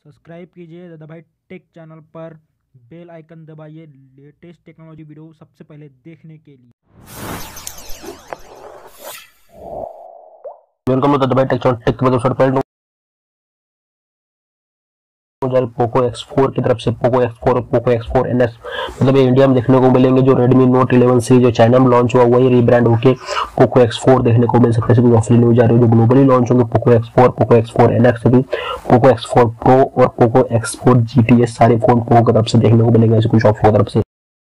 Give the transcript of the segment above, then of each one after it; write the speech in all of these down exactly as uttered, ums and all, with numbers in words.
Subscribe कीजिए Dada Bhai tech channel पर, bell icon दबाइए लेटेस्ट टेक्नोलॉजी वीडियो सबसे पहले देखने के लिए। वेलकम टू दादा भाई टेक चैनल टेक मतलब पहले पोको एक्स फोर की तरफ से पोको एक्स फोर और Poco X four N S मतलब ये इंडिया में देखने को मिलेंगे। जो रेडमी नोट इलेवन सीरीज जो चाइना में लॉन्च हुआ वही रीब्रांड होके पोको एक्स फोर देखने को मिल सकता है। ऑफिशियल न्यूज आ रही है जो ग्लोबली लॉन्च होंगे Poco X four, Poco X four N X, Poco X four pro और Poco X four G T S सारे फोन पोको की तरफ से देखने को मिलेंगे। ऐसे कुछ ऑफिशियल तरफ से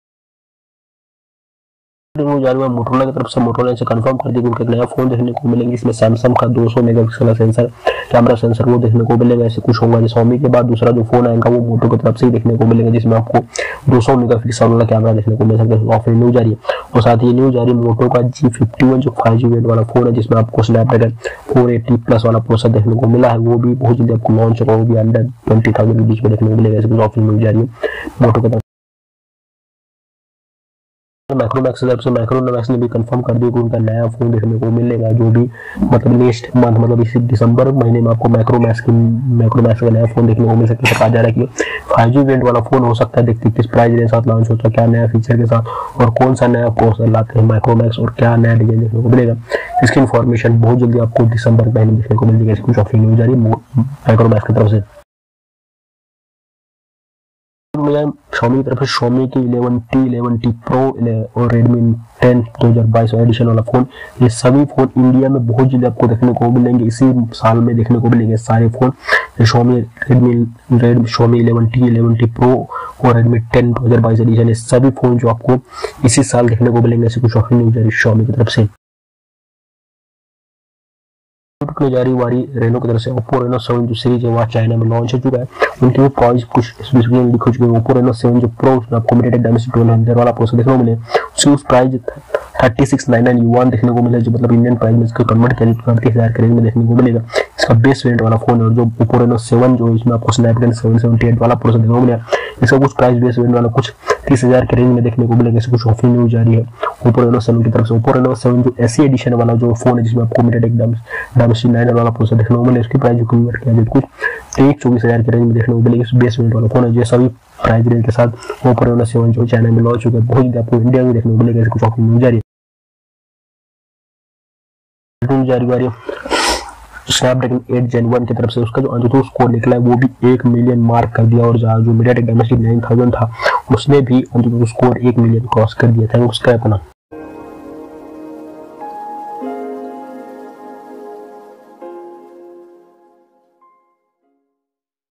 मोटोरोला की तरफ से मोटोरोला से कंफर्म कर दी कि उनका नया फोन देखने को मिलेंगे। इसमें सैमसंग का दो सौ मेगापिक्सल का सेंसर कैमरा सेंसर वो देखने को मिलेगा। ऐसे कुछ होगा। Xiaomi के बाद दूसरा जो फोन आएगा वो मोटो की तरफ से ही देखने को मिलेगा, जिसमें आपको दो सौ मेगापिक्सल वाला कैमरा देखने को मिल सकता है। ऑफर न्यूज आ रही है और साथ ही न्यूज आ रही है मोटो का जी फिफ्टी वन जो फाइव जी वेरिएंट वाला फोन है, जिसमें आपको स्नैपड्रैगन फोर एटी प्लस वाला प्रोसेसर देखने को मिला है। वो भी बहुत जल्दी आपको लॉन्च होगा, वो भी अंडर ट्वेंटी थाउजेंड के बीच में देखने को मिलेगा। ऐसे कुछ ऑफर न्यूज आ रही है मोटो की तरफ। माइक्रोमैक्स की तरफ से माइक्रोमैक्स ने भी कंफर्म कर दिया कि उनका नया फोन देखने को मिलेगा, जो भी मतलब नेक्स्ट मंथ मतलब इसी दिसंबर महीने में आपको माइक्रोमैक्स की माइक्रोमैक्स का नया फोन देखने को मिल सकता है। कहा जा रहा है कि फाइव जी वेरिएंट वाला फोन हो सकता है। देखते किस प्राइस के साथ लॉन्च होता है, क्या नया फीचर के साथ और कौन सा नया प्रोसेसर लाते हैं माइक्रोमैक्स और क्या नया डिजाइन देखने को मिलेगा। इसकी इन्फॉर्मेशन बहुत जल्दी आपको दिसंबर महीने देखने को मिल जाएगी। कुछ ऑफिशियल न्यूज आ रही है माइक्रोमैक्स की तरफ से। Xiaomi की तरफ से Xiaomi की eleven T, eleven T pro और Redmi टेन दो हज़ार बाईस एडिशन वाला फोन, ये सभी फोन इंडिया में बहुत जल्दी आपको देखने को मिलेंगे। इसी साल में देखने को मिलेंगे सारे phone. Xiaomi Redmi Redmi Xiaomi eleven T, eleven T pro और Redmi टेन दो हज़ार बाईस एडिशन, ये सभी फोन जो आपको इसी साल देखने को मिलेंगे। ऐसे कुछ ऑफिशियल न्यूज आ रही है Xiaomi की तरफ से। जारी वारी रेनो की तरफ से Oppo Reno सेवन जो सीरीज है वह चाइना में लॉन्च हो चुका है। उनकी वो प्राइस कुछ स्पेसिफिकली लिख हो चुके हैं। Oppo Reno सेवन जो प्रो उसमें आपको MediaTek Dimensity ट्वेल्व हंड्रेड वाला प्रोसेसर देखने को मिले, उसकी उस price thirty six nine nine yuan देखने को मिले, जो मतलब इंडियन प्राइस में इसको कन्वर्ट करें तो अड़तीस हजार के रेंज में देखने को मिलेगा। इसका बेस वेरिएंट वाला फोन है। और जो Oppo Reno सेवन जो इसमें आपको स्नैपड्रैगन सेवन सेवेंटी एट वाला प्रोसेसर देखने को मिलेगा, इसका कुछ प्राइस बेस वेरिएंट वाला कुछ तीस हजार के रेंज में देखने को मिलेगा। इससे कुछ ऑफिशियल न्यूज आ रही है Oppo Reno सेवन की तरफ से। Oppo Reno सेवन जो एसी एडिशन वाला जो फोन है, जिसमें आपको MediaTek Dimensity नाइन वाला प्रोसेसर देखने को मिले, उसकी प्राइस जो कन्वर्ट किया जाए कुछ तेईस चौबीस हजार के रेंज में देखने को मिलेगी। इस बेस वेरिएंट वाला फोन है। जो सभी प्राइस रेंज के साथ Oppo Reno सेवन जो चाइना में लॉन्च हो गया, बहुत जल्दी आपको इंडिया में देखने को मिलेगा। कुछ ऑफिशियल न्यूज आ रही है जारी वारी स्नैपड्रैगन एट जेन वन की तरफ से। उसका जो अंतुतु स्कोर निकला है वो भी एक मिलियन मार्क कर दिया, और जो MediaTek Dimensity नाइन थाउज़ेंड था उसने भी अंतुतु स्कोर एक मिलियन क्रॉस कर दिया था। उसका अपना